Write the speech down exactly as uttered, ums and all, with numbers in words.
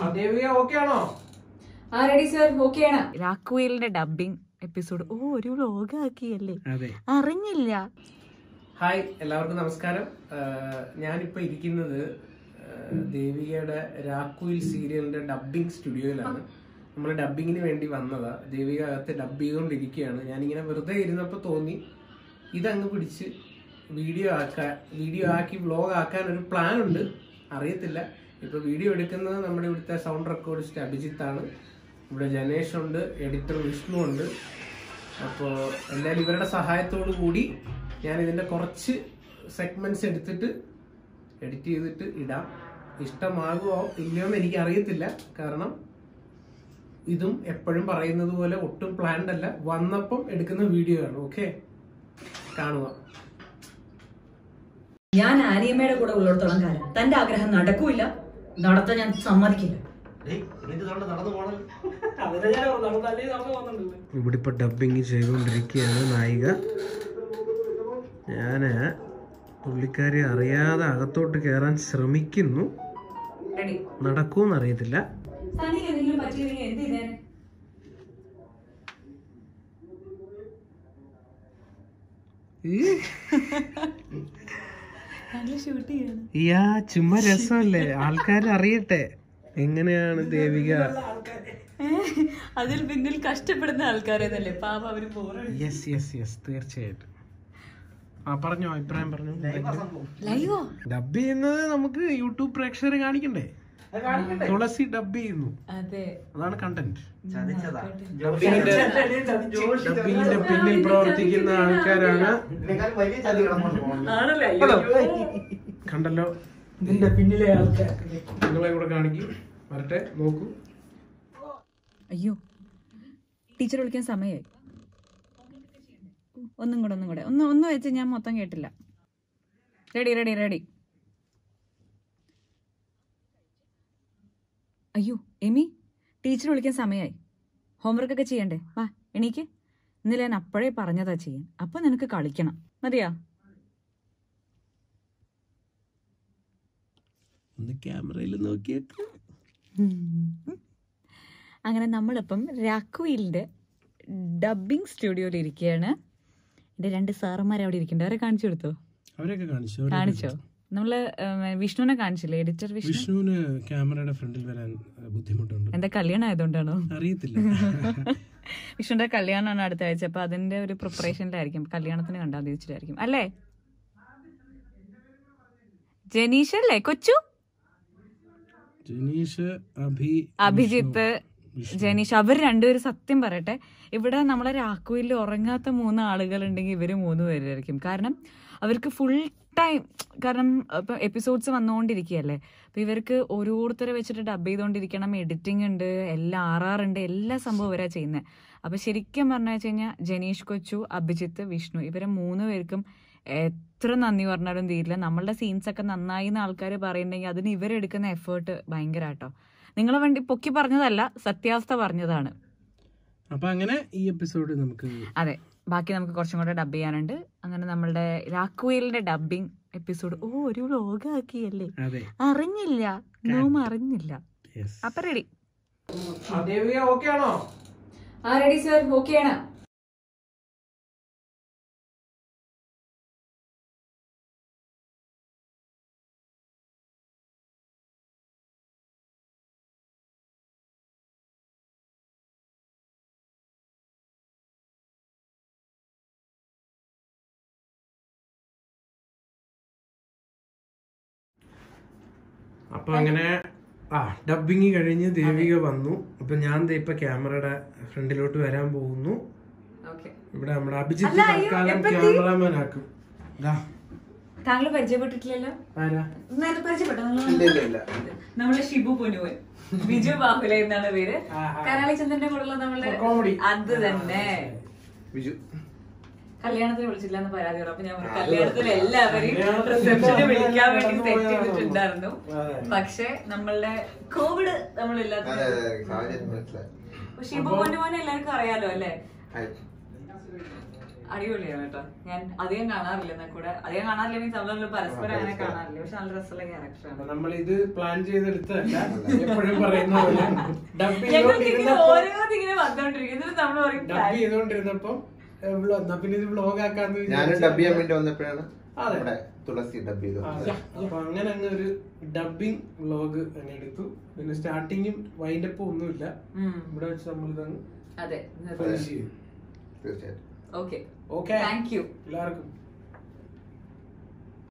രാക്കുയിലിന്റെ dubbing episode ഓ ഒരു vlog ആക്കിയല്ലേ, അറിഞ്ഞില്ല. Hi, എല്ലാവർക്കും നമസ്കാരം. ഞാനിപ്പോ ഇരിക്കുന്നത് ദേവികയുടെ രാക്കുയിൽ സീരിയലിന്റെ ഡബിംഗ് സ്റ്റുഡിയോയിലാണ്. നമ്മൾ ഡബിങ്ങിന് വേണ്ടി വന്നതാ. ദേവിക അകത്ത് ഡബ് ചെയ്തുകൊണ്ടിരിക്കുകയാണ്. ഞാനിങ്ങനെ വെറുതെ ഇരുന്നപ്പോൾ തോന്നി ഇതങ്ങ് പിടിച്ച് വീഡിയോ ആക്കാൻ വീഡിയോ ആക്കി വ്ലോഗ് ആക്കാൻ ഒരു പ്ലാൻ ഉണ്ട്. അറിയത്തില്ല. ഇപ്പൊ വീഡിയോ എടുക്കുന്നത് നമ്മുടെ ഇവിടുത്തെ സൗണ്ട് റെക്കോർഡിസ്റ്റ് അഭിജിത്താണ്. ഇവിടെ ജനേഷ് ഉണ്ട്, എഡിറ്റർ വിഷ്ണു ഉണ്ട്. അപ്പോൾ എന്തായാലും ഇവരുടെ സഹായത്തോടു കൂടി ഞാൻ ഇതിന്റെ കുറച്ച് സെഗ്മെന്റ്സ് എടുത്തിട്ട് എഡിറ്റ് ചെയ്തിട്ട് ഇടാം. ഇഷ്ടമാകുമോ ഇല്ലയോ എന്ന് എനിക്ക് അറിയത്തില്ല. കാരണം ഇതും എപ്പോഴും പറയുന്നത് പോലെ ഒട്ടും പ്ലാൻഡ് അല്ല, വന്നപ്പം എടുക്കുന്ന വീഡിയോ ആണ്. ഓക്കെ, കാണുക. ഞാൻ ആനിയമ്മയുടെ കൂടെ ഉള്ളിടത്തോളം കാലം തന്റെ ആഗ്രഹം നടക്കൂല, നടത്താൻ ഞാൻ സമ്മതിക്കില്ല. ഇവിടെ ഇപ്പൊ ഡബിങ് ചെയ്തുകൊണ്ടിരിക്കുകയാണ് നായിക. ഞാന് പുള്ളിക്കാരി അറിയാതെ അകത്തോട്ട് കയറാൻ ശ്രമിക്കുന്നു. നടക്കൂന്ന് അറിയത്തില്ല. യാ ചുമ്മാ രസമല്ലേ, ആൾക്കാർ അറിയട്ടെ എങ്ങനെയാണ് ദേവിക. അതിൽ പിന്നിൽ കഷ്ടപ്പെടുന്ന ആൾക്കാരെന്നല്ലേ പാപ അവര് പോരാ. യെസ് യെസ് യെസ് തീർച്ചയായിട്ടും. ആ പറഞ്ഞോ, അഭിപ്രായം പറഞ്ഞു. ഡബ് ചെയ്യുന്നത് നമുക്ക് യൂട്യൂബ് പ്രേക്ഷകരെ കാണിക്കണ്ടേ? തുളസി ഡബ് ചെയ്യുന്നു, അതാണ് കണ്ടന്റ്. ഡബിങ്ങിന്റെ പിന്നിൽ പ്രവർത്തിക്കുന്ന ആൾക്കാരാണ്. കണ്ടല്ലോ, ഇതിന്റെ പിന്നിലെ ആൾക്കാർ. നിങ്ങളെ കൂടെ കാണിക്കും, വരട്ടെ, നോക്കൂ. അയ്യോ, ടീച്ചർ വിളിക്കാൻ സമയമായി. ഒന്നും കൂടെ ഒന്നും കൂടെ ഒന്ന് ഒന്ന് വെച്ച് ഞാൻ മൊത്തം കേട്ടില്ല. Ready ready ready. അയ്യോ എമി, ടീച്ചർ വിളിക്കാൻ സമയമായി. ഹോംവർക്ക് ഒക്കെ ചെയ്യണ്ടേ? വാ എണീക്ക്. ഇന്നലെ ഞാൻ അപ്പോഴേ പറഞ്ഞതാ ചെയ്യാൻ. അപ്പൊ നിനക്ക് കളിക്കണം, മതിയാ? ക്യാമറയിൽ നോക്കിയേക്ക്. അങ്ങനെ നമ്മളിപ്പം രാക്കുയിലിന്റെ ഡബിംഗ് സ്റ്റുഡിയോയിൽ ഇരിക്കുകയാണ്. എന്റെ രണ്ട് സാറന്മാർ അവിടെ ഇരിക്കണ്ടേ, അവരെ കാണിച്ചു കൊടുത്തോ? അവരൊക്കെ കാണിച്ചോ? കാണിച്ചോ? നമ്മള് വിഷ്ണുവിനെ കാണിച്ചില്ലേ, എഡിറ്റർ വിഷ്ണു. വിഷ്ണുവിന് ക്യാമറയുടെ ഫ്രണ്ടിൽ വരാൻ ബുദ്ധിമുട്ടുണ്ട്. എന്താ കല്യാണം ആയതുകൊണ്ടാണോ? അറിയത്തില്ല. വിഷ്ണുവിന്റെ കല്യാണമാണ് അടുത്ത ആഴ്ച. അപ്പൊ അതിന്റെ ഒരു പ്രിപ്പറേഷനിലായിരിക്കും. കല്യാണത്തിന് കണ്ടാൽ തിരിച്ചിട്ടായിരിക്കും അല്ലേ? ജനീഷ് അല്ലേ കൊച്ചു? ജനീഷ്, അഭിജിത്ത്, ജനീഷ്, അവർ രണ്ടുപേരും. സത്യം പറയട്ടെ, ഇവിടെ നമ്മളെ രാക്കുയിൽ ഉറങ്ങാത്ത മൂന്ന് ആളുകൾ ഉണ്ടെങ്കിൽ ഇവര് മൂന്ന് പേരായിരിക്കും. കാരണം അവർക്ക് ഫുൾ ടൈം, കാരണം ഇപ്പം എപ്പിസോഡ്സ് വന്നുകൊണ്ടിരിക്കുകയല്ലേ. അപ്പം ഇവർക്ക് ഓരോരുത്തരെ വെച്ചിട്ട് ഡബ് ചെയ്തുകൊണ്ടിരിക്കണം, എഡിറ്റിംഗ് ഉണ്ട്, എല്ലാം ആറാറുണ്ട്, എല്ലാ സംഭവം ഇവരാ ചെയ്യുന്നത്. അപ്പം ശരിക്കും പറഞ്ഞു വെച്ച് കഴിഞ്ഞാൽ ജനീഷ് കൊച്ചു, അഭിജിത്ത്, വിഷ്ണു, ഇവരെ മൂന്ന് പേർക്കും എത്ര നന്ദി പറഞ്ഞാലും തീരില്ല. നമ്മളുടെ സീൻസ് ഒക്കെ നന്നായി എന്ന് ആൾക്കാർ പറയുന്നുണ്ടെങ്കിൽ അതിന് ഇവരെടുക്കുന്ന എഫേർട്ട് ഭയങ്കര കേട്ടോ. നിങ്ങളെ വേണ്ടി പൊക്കി പറഞ്ഞതല്ല, സത്യാവസ്ഥ പറഞ്ഞതാണ്. അപ്പൊ അങ്ങനെ ഈ എപ്പിസോഡ് നമുക്ക്, അതെ, ബാക്കി നമുക്ക് കുറച്ചും കൂടെ ഡബ് ചെയ്യാനുണ്ട്. അങ്ങനെ നമ്മളുടെ രാക്കുയിലിന്റെ ഡബിംഗ് എപ്പിസോഡ് ഓ ഒരു വ്ലോഗ് ആക്കിയല്ലേ, അറിഞ്ഞില്ല, നോം അറിഞ്ഞില്ല. അപ്പൊ റെഡി? ഓക്കെ ആണോ? ആ റെഡി സർ, ഓക്കെ ആണ്. അപ്പൊ അങ്ങനെ ആ ഡബിങ് കഴിഞ്ഞ് ദേവിക വന്നു. അപ്പൊ ഞാൻ ഇപ്പൊ ക്യാമറയുടെ ഫ്രണ്ടിലോട്ട് വരാൻ പോകുന്നു. ഇവിടെ നമ്മുടെ അഭിജിത്ത് തൽക്കാലം ക്യാമറാമാൻ ആക്കും. താങ്കൾ പരിചയപ്പെട്ടിട്ടില്ലല്ലോ? നമ്മളെ ഷിബു പൊന്നുവൻ, ബിജു ബാഹുല എന്നാണ് പേര്. കരാളി ചന്ദ്രന്റെ കൂടെയുള്ള നമ്മളെ അത് തന്നെ. കല്യാണത്തിന് വിളിച്ചില്ല എന്ന് പരാതി പറഞ്ഞു. അപ്പൊ ഞാൻ കല്യാണത്തിൽ എല്ലാവരെയും റിസപ്ഷന് വിളിക്കാൻ വേണ്ടി സെറ്റ് ചെയ്തിട്ടുണ്ടായിരുന്നു. പക്ഷെ നമ്മളുടെ കോവിഡ് നമ്മളില്ലാത്ത ഷിബു പൊന്നുമോനെ എല്ലാവർക്കും അറിയാലോ അല്ലേ? അടിപൊളിയാണ് കേട്ടോ. ഞാൻ അധികം കാണാറില്ല എന്നാ കൂടെ അധികം കാണാറില്ല മീൻസ് നമ്മള് പരസ്പരം അങ്ങനെ കാണാറില്ല. പക്ഷെ നല്ല രസമുള്ള ക്യാരക്ടറാണ്. നമ്മൾ ഇത് പ്ലാൻ ചെയ്തെടുത്തതല്ല, എപ്പോഴും പറയുന്ന പോലെ ഡബ് ഓരോന്നിങ്ങനെ വന്നോണ്ടിരിക്കും. നമ്മൾ പറയും ഡബ് ചെയ്തോണ്ടിരുന്നപ്പം പിന്നെ ഇത് വ്ലോഗ് ആക്കാന്ന് ഞാനും ഡബ് ചെയ്യാൻ വേണ്ടി വന്നപ്പോഴാണ് അതെ തുളസി ഡബ് ചെയ്തു. അപ്പൊ അങ്ങനെ അങ്ങ് ഒരു ഡബിങ് വ്ലോഗ് തന്നെ എടുത്തു. പിന്നെ സ്റ്റാർട്ടിങ്ങും വൈൻഡപ്പും ഒന്നുമില്ല, ഇവിടെ വെച്ച് നമ്മളിതങ്ങ് അതെ ഫിനിഷ് ചെയ്തു. തീർച്ചയായിട്ടും. ഓക്കെ ഓക്കെ താങ്ക് യു എല്ലാവർക്കും.